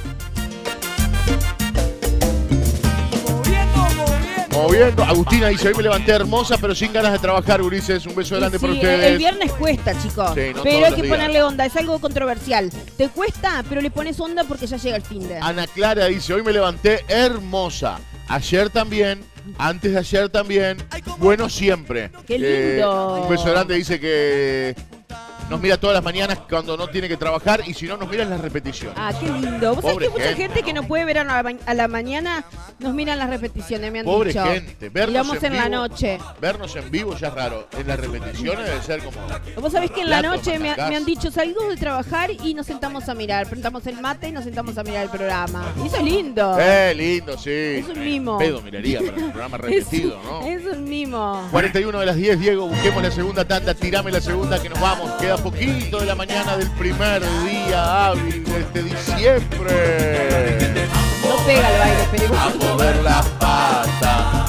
Moviendo. Agustina dice, hoy me levanté hermosa, pero sin ganas de trabajar, Ulises. Un beso grande Sí, para el- ustedes. el viernes cuesta, chicos. Sí, no todos pero hay los que días. ponerle onda, es algo controversial. Te cuesta, pero le pones onda porque ya llega el fin de. Ana Clara dice, hoy me levanté hermosa. Ayer también, antes de ayer también. Bueno, siempre. ¡Qué lindo! Eh, un beso grande, dice que nos mira todas las mañanas cuando no tiene que trabajar y si no nos mira en las repeticiones. Ah, qué lindo. Vos sabés Pobre que mucha gente, gente que no puede ver a la, ma- a la mañana nos miran las repeticiones, me han Pobre dicho. gente, vernos Miramos en en, la vivo. noche. Vernos en vivo ya es raro. En las repeticiones debe ser como... Vos sabés que en la plato, noche me, matacás. me han dicho, salimos de trabajar y nos sentamos a mirar. Prendamos el mate y nos sentamos a mirar el programa. Y eso es lindo. Eh, lindo, sí. Es un mimo. Pedo miraría para un programa repetido, ¿no? Es un mimo. cuarenta y uno de las diez, Diego, busquemos la segunda tanda, tirame la segunda que nos vamos. Queda poquito de la mañana del primer día hábil de este diciembre. No pega el baile, pero igual. A mover las patas.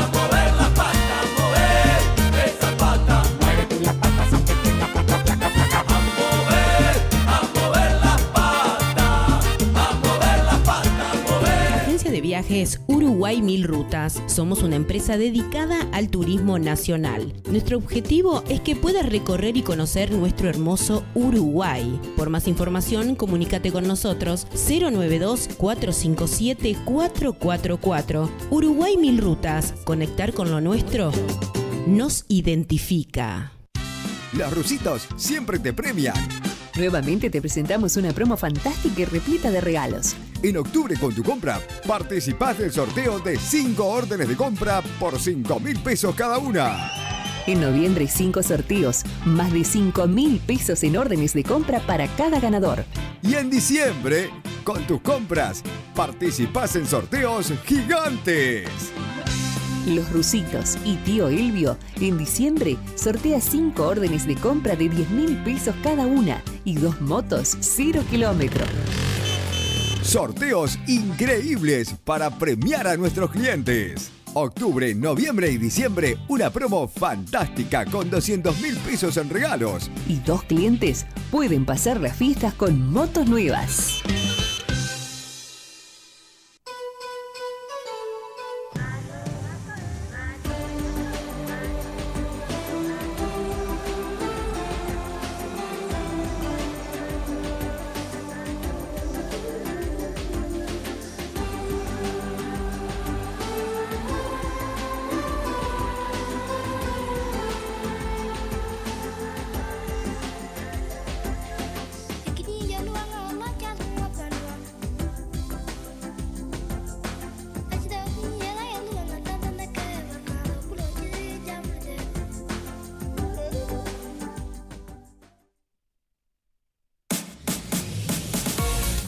Agencia de viajes Uruguay Mil Rutas. Somos una empresa dedicada al turismo nacional. Nuestro objetivo es que puedas recorrer y conocer nuestro hermoso Uruguay. Por más información, comunícate con nosotros cero nueve dos, cuatro cinco siete, cuatro cuatro cuatro. Uruguay Mil Rutas. Conectar con lo nuestro nos identifica. Los rusitos siempre te premian. Nuevamente te presentamos una promo fantástica y repleta de regalos. En octubre con tu compra, participás del sorteo de cinco órdenes de compra por cinco mil pesos cada una. En noviembre, cinco sorteos, más de cinco mil pesos en órdenes de compra para cada ganador. Y en diciembre, con tus compras, participás en sorteos gigantes. Los Rusitos y Tío Elvio, en diciembre, sortea cinco órdenes de compra de diez mil pesos cada una y dos motos cero kilómetros. Sorteos increíbles para premiar a nuestros clientes. Octubre, noviembre y diciembre, una promo fantástica con doscientos mil pesos en regalos. Y dos clientes pueden pasar las fiestas con motos nuevas.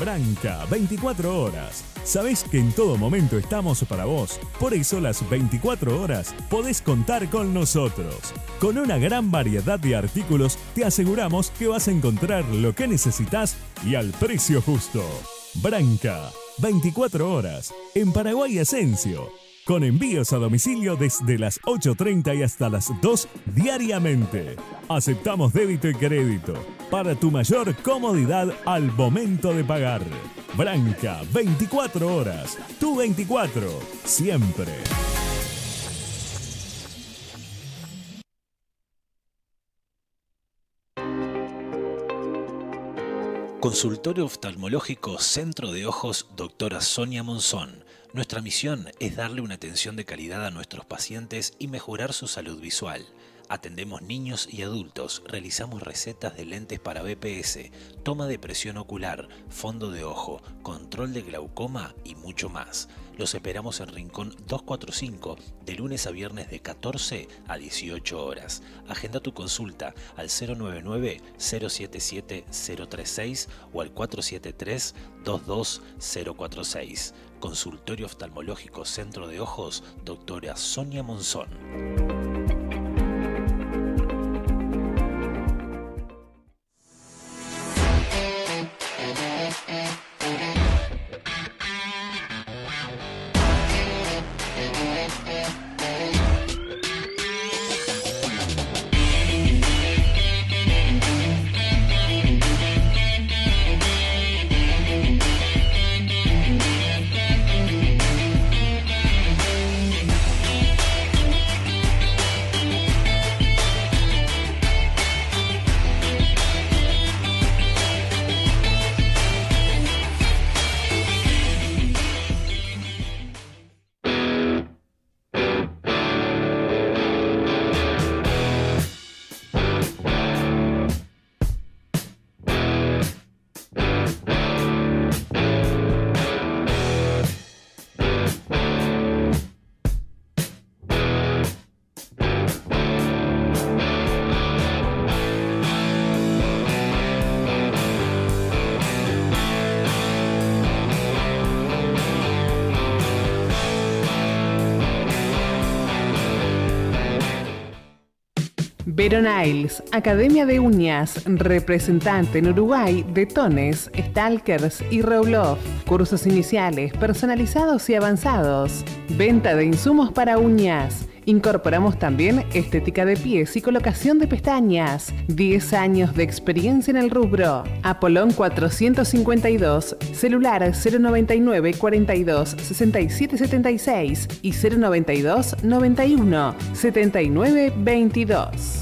Branca, veinticuatro horas. Sabés que en todo momento estamos para vos. Por eso las veinticuatro horas podés contar con nosotros. Con una gran variedad de artículos te aseguramos que vas a encontrar lo que necesitas y al precio justo. Branca, veinticuatro horas. En Paraguay Asensio. Con envíos a domicilio desde las ocho treinta y hasta las dos diariamente. Aceptamos débito y crédito para tu mayor comodidad al momento de pagar. Branca, veinticuatro horas. Tú veinticuatro, siempre. Consultorio Oftalmológico Centro de Ojos Doctora Sonia Monzón. Nuestra misión es darle una atención de calidad a nuestros pacientes y mejorar su salud visual. Atendemos niños y adultos, realizamos recetas de lentes para B P S, toma de presión ocular, fondo de ojo, control de glaucoma y mucho más. Los esperamos en Rincón doscientos cuarenta y cinco, de lunes a viernes de catorce a dieciocho horas. Agenda tu consulta al cero nueve nueve, cero siete siete, cero tres seis o al cuatro siete tres, dos dos cero cuatro seis. Consultorio Oftalmológico Centro de Ojos, doctora Sonia Monzón. Veronailes, Academia de Uñas, representante en Uruguay de Tones, Stalkers y Reulov. Cursos iniciales, personalizados y avanzados. Venta de insumos para uñas. Incorporamos también estética de pies y colocación de pestañas. diez años de experiencia en el rubro. Apolón cuatrocientos cincuenta y dos, celular cero noventa y nueve, cuarenta y dos, sesenta y siete setenta y seis y cero noventa y dos, noventa y uno, setenta y nueve veintidós.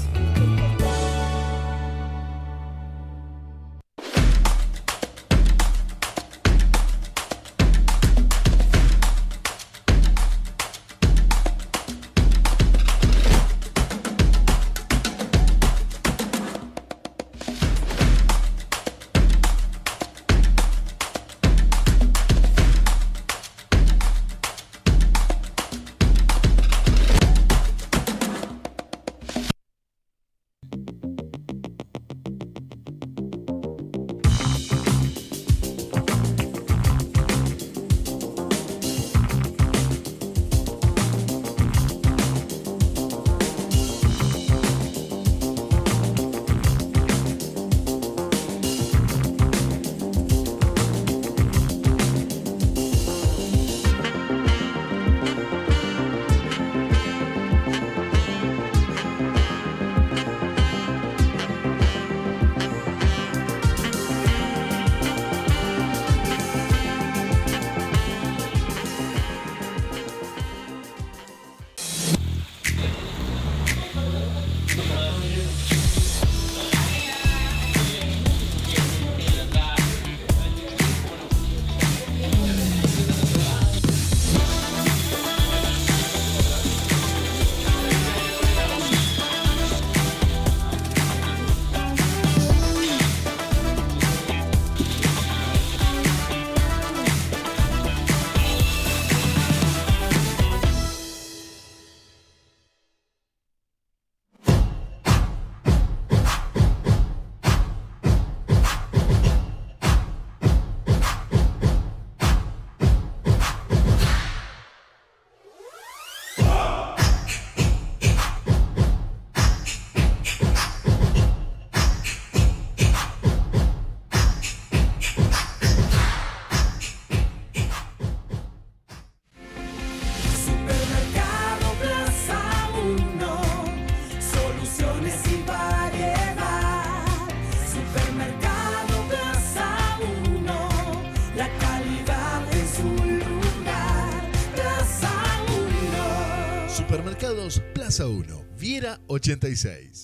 Supermercados Plaza uno, Viera ochenta y seis.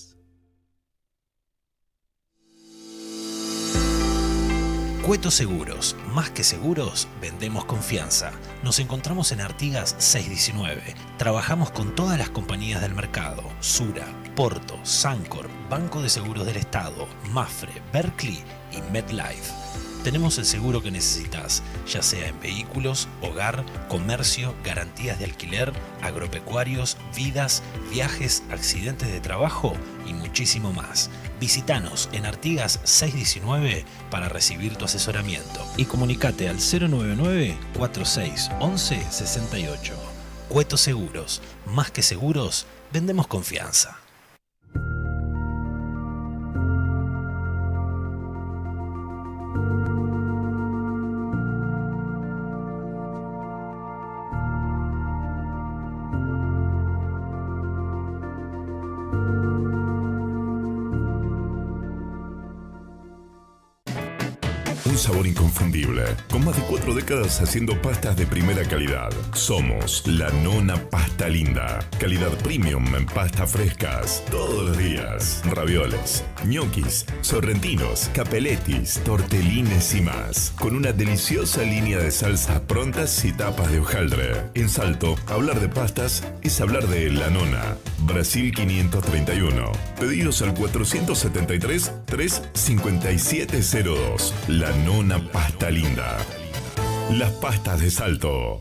Cueto Seguros, más que seguros, vendemos confianza. Nos encontramos en Artigas seiscientos diecinueve. Trabajamos con todas las compañías del mercado: Sura, Porto, Sancor, Banco de Seguros del Estado, Mafre, Berkeley y MetLife. Tenemos el seguro que necesitas, ya sea en vehículos, hogar, comercio, garantías de alquiler, agropecuarios, vidas, viajes, accidentes de trabajo y muchísimo más. Visítanos en Artigas seiscientos diecinueve para recibir tu asesoramiento y comunicate al cero nueve nueve, cuatro seis once, sesenta y ocho. Cueto Seguros, más que seguros, vendemos confianza. Un sabor inconfundible. Con más de cuatro décadas haciendo pastas de primera calidad. Somos La Nona Pasta Linda. Calidad premium en pastas frescas. Todos los días. Ravioles, ñoquis, sorrentinos, capelletis, tortelines y más. Con una deliciosa línea de salsas prontas y tapas de hojaldre. En Salto, hablar de pastas es hablar de La Nona. Brasil quinientos treinta y uno. Pedidos al cuatrocientos setenta y tres, trescientos cincuenta y siete cero dos. La Nona Pasta Linda. Las pastas de Salto.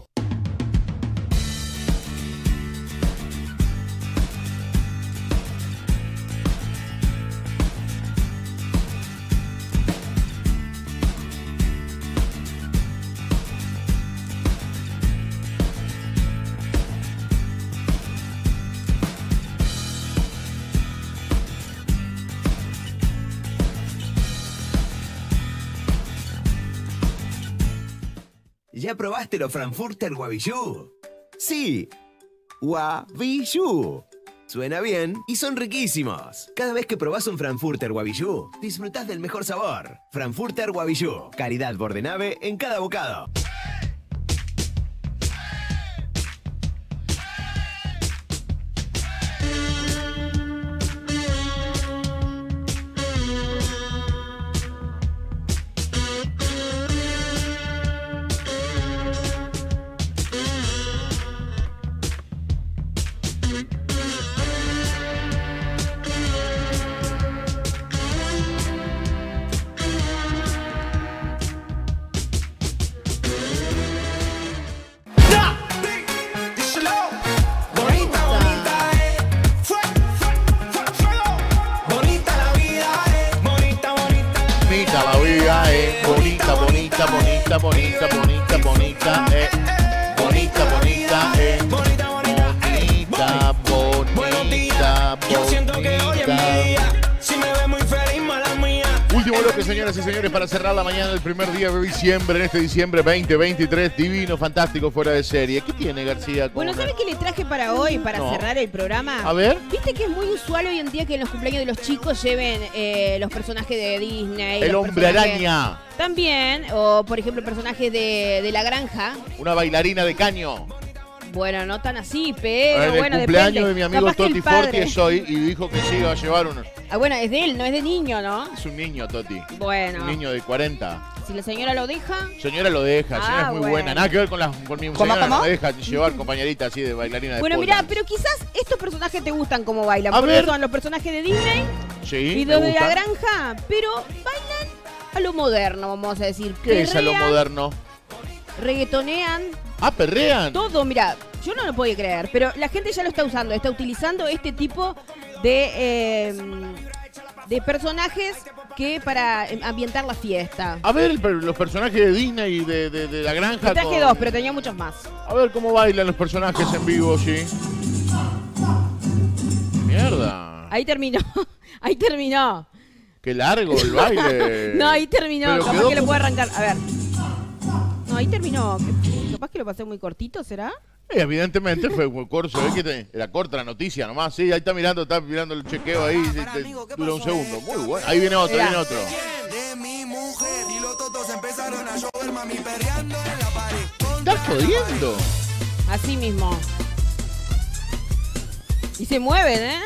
¿Ya probaste los Frankfurter Wagyu? Sí, Wagyu. Suena bien y son riquísimos. Cada vez que probás un Frankfurter Wagyu, disfrutás del mejor sabor. Frankfurter Wagyu, calidad bordenave en cada bocado. Bonita, bonita, bonita, bonita, eh. Bonita, bonita, eh. Bonita, bonita, bonita, bonita. Si me ve muy feliz, mala mía. Último bloque, señoras y señores, para cerrar la mañana del primer día de diciembre, en este diciembre veinte veintitrés, divino, fantástico, fuera de serie. ¿Qué tiene, García? Bueno, ¿sabes qué le traje para hoy, para No. cerrar el programa? A ver. Viste que es muy usual hoy en día que en los cumpleaños de los chicos lleven eh, los personajes de Disney. El los hombre personajes- araña. También, o por ejemplo, personajes de, de La Granja. Una bailarina de caño. Bueno, no tan así, pero en el bueno, cumpleaños depende. de mi amigo Capaz que el Toti Forti padre- es hoy y dijo que sí iba a llevar unos. Ah, bueno, es de él, no es de niño, ¿no? Es un niño, Toti. Bueno. Un niño de cuarenta. Si la señora lo deja. Señora lo deja, Ah, señora es muy bueno. buena. Nada que ver con, la, con mi ¿Cómo, señora, cómo? no me deja llevar compañerita así de bailarina de Bueno, pole mirá, dance. pero quizás estos personajes te gustan como bailan. A porque ver. son los personajes de Disney Sí, y me de La gusta. Granja, pero bailan a lo moderno, vamos a decir. ¿Qué es a lo Perrean, moderno? Reggaetonean. Ah, perrean. Todo, mira, yo no lo podía creer, pero la gente ya lo está usando, está utilizando este tipo de, eh, de personajes que para eh, ambientar la fiesta. A ver, el per- los personajes de Disney y de, de, de La Granja. Me traje con- dos, pero tenía muchos más. A ver cómo bailan los personajes en vivo, sí. Mierda. Ahí terminó, ahí terminó. Qué largo el baile. No, ahí terminó, Pero capaz quedó que lo como- puedo arrancar. A ver. No, ahí terminó. Capaz que lo pasé muy cortito, ¿será? Eh, evidentemente fue un corso, ¿eh? Que te- era corta la noticia nomás, sí, ahí está mirando, está mirando el chequeo ahí, sí, te- dura un segundo, muy bueno. Ahí viene otro, Mirá. viene otro. ¿Estás jodiendo? Así mismo. se mueven, ¿eh?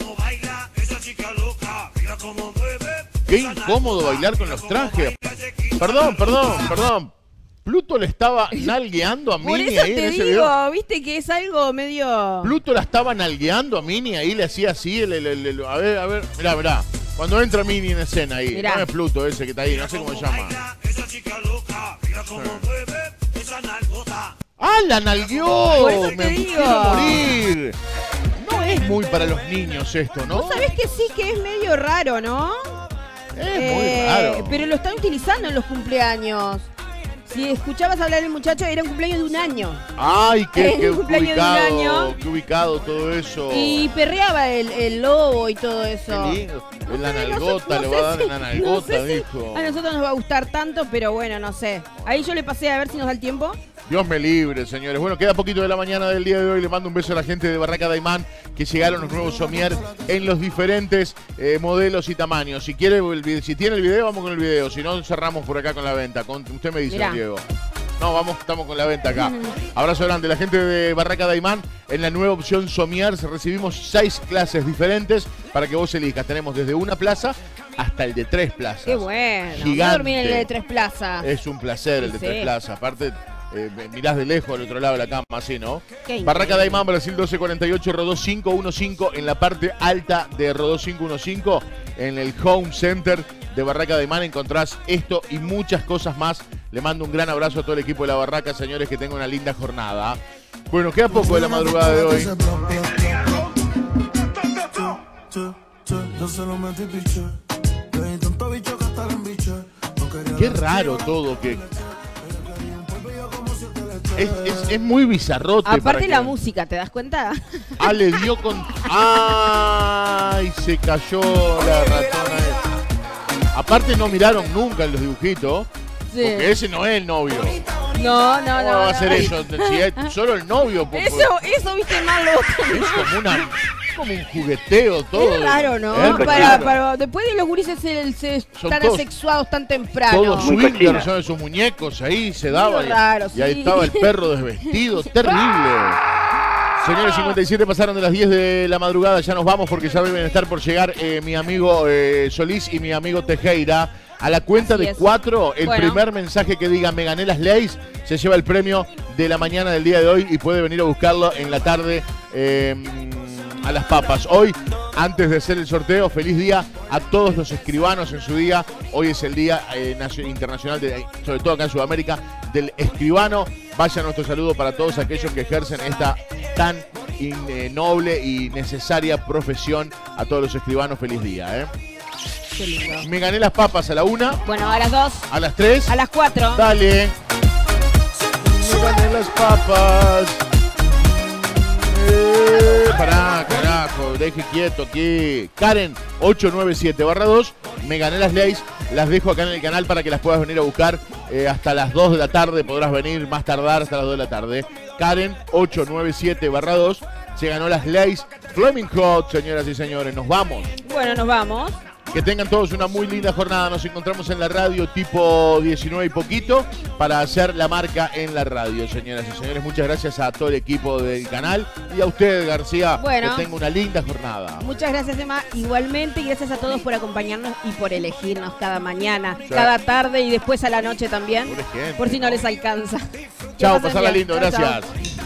Qué incómodo bailar con los trajes. Perdón, perdón, perdón. Pluto le estaba nalgueando a Por Mini eso ahí te en ese digo, video. viste que es algo medio... Pluto la estaba nalgueando a Mini ahí, le hacía así. El, el, el, el- a ver, a ver. Mirá, mirá. Cuando entra Mini en escena ahí. Mirá. No es Pluto ese que está ahí, no sé cómo se llama. ¡Ah, la nalgueó! Por eso te Me digo. quiero morir. No es muy para los niños esto, ¿no? Vos sabés que sí, que es medio raro, ¿no? Es muy raro. Pero lo están utilizando en los cumpleaños. Si escuchabas hablar del muchacho, era un cumpleaños de un año. Ay, qué, Es qué un cumpleaños de un ubicado, año. qué ubicado todo eso. Y perreaba el, el lobo y todo eso. Qué lindo. En la No sé, nalgota, no le sé va a dar si- en la no nalgota, sé si dijo. a nosotros nos va a gustar tanto, pero bueno, no sé. Ahí yo le pasé a ver si nos da el tiempo. Dios me libre, señores. Bueno, queda poquito de la mañana del día de hoy. Le mando un beso a la gente de Barraca Daimán, que llegaron los nuevos somier en los diferentes eh, modelos y tamaños. Si quiere, el vide- si tiene el video, vamos con el video. Si no, cerramos por acá con la venta. Con, usted me dice, Mirá. Diego. No, vamos, estamos con la venta acá. Abrazo grande. La gente de Barraca Daimán, en la nueva opción somier, recibimos seis clases diferentes para que vos elijas. Tenemos desde una plaza hasta el de tres plazas. Qué bueno. Voy a Gigante. dormir en el de Tres Plazas. Es un placer el de Sí. Tres Plazas. Aparte, eh, mirás de lejos al otro lado de la cama, así, ¿no? Qué Barraca increíble. Daimán, Brasil doce cuarenta y ocho, Rodó cinco uno cinco, en la parte alta de Rodó cinco uno cinco, en el Home Center de Barraca Daimán encontrás esto y muchas cosas más. Le mando un gran abrazo a todo el equipo de la Barraca, señores, que tengan una linda jornada. Bueno, queda poco de la madrugada de hoy. Qué raro todo que... Es, es- es muy bizarrote. para Aparte que- la música, ¿te das cuenta? Ah, le dio con... ¡Ay! Se cayó la ratona. Aparte no miraron nunca en los dibujitos. Sí. Porque ese no es el novio. No, no, ¿Cómo no. va a ser no. eso? Si es solo el novio. po- Eso, eso, viste, malo. Es como, una, como un jugueteo todo. Es raro, ¿no? Es Para, raro. para- después de los gurises se, se Son están todos- asexuados tan temprano. Todos swingers son esos muñecos ahí, se daba. y- raro, y ahí sí. estaba el perro desvestido. Terrible. Señores, cincuenta y siete pasaron de las diez de la madrugada. Ya nos vamos porque ya deben estar por llegar eh, mi amigo eh, Solís y mi amigo Tejera. A la cuenta Así de es. cuatro, el Bueno. primer mensaje que diga me gané las leyes se lleva el premio de la mañana del día de hoy y puede venir a buscarlo en la tarde eh, a las papas. Hoy, antes de hacer el sorteo, feliz día a todos los escribanos en su día. Hoy es el día eh, nacio- internacional, de, sobre todo acá en Sudamérica, del escribano. Vaya nuestro saludo para todos aquellos que ejercen esta tan in- eh, noble y necesaria profesión. A todos los escribanos, feliz día. ¿eh? Qué lindo. Me gané las papas a la una, Bueno, a las dos, a las tres. a las cuatro. Dale. Me gané las papas. Eh, pará, carajo, deje quieto aquí. Karen, ocho nueve siete barra dos. Me gané las leyes. Las dejo acá en el canal para que las puedas venir a buscar eh, hasta las dos de la tarde. Podrás venir más tardar hasta las dos de la tarde. Karen, ocho nueve siete barra dos. Se ganó las leyes. Flaming Hot, señoras y señores. Nos vamos. Bueno, nos vamos. Que tengan todos una muy linda jornada. Nos encontramos en la radio tipo diecinueve y poquito para hacer la marca en la radio, señoras y señores. Muchas gracias a todo el equipo del canal y a usted, García. Bueno. Que tenga una linda jornada. Muchas gracias, Emma. Igualmente, y gracias a todos por acompañarnos y por elegirnos cada mañana, Sí. cada tarde y después a la noche también. Pobre gente, Por si no les alcanza. Que Chao, pasen pasarla bien. lindo. Chao, chao. Gracias.